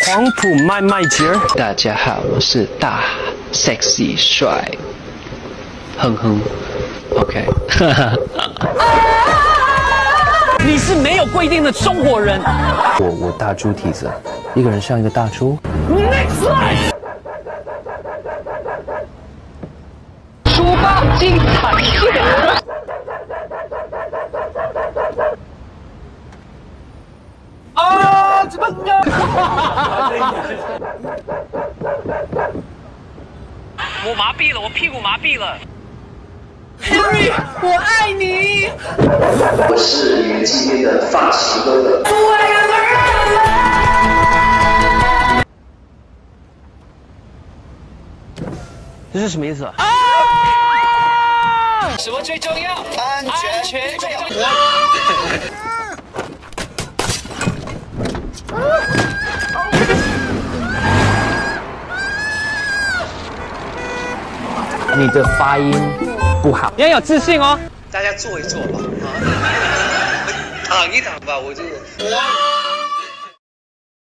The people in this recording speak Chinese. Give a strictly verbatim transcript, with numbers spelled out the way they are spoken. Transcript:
黄埔麦麦节儿。 大家好，我是大 sexy 帅，哼哼 ，OK， 哈哈。 你是没有规定的中国人。 我我大猪蹄子，一个人像一个大猪。 Next line。 出发，精彩线。 啊！怎么样？我麻痹了，我屁股麻痹了。Henry， 我爱你。 我是你们今天的发型哥哥。 这是什么意思啊？什么最重要？安全，安全最重要。 你的发音不好， 你要有自信哦。 大家坐一坐吧，啊，躺一躺吧，我就。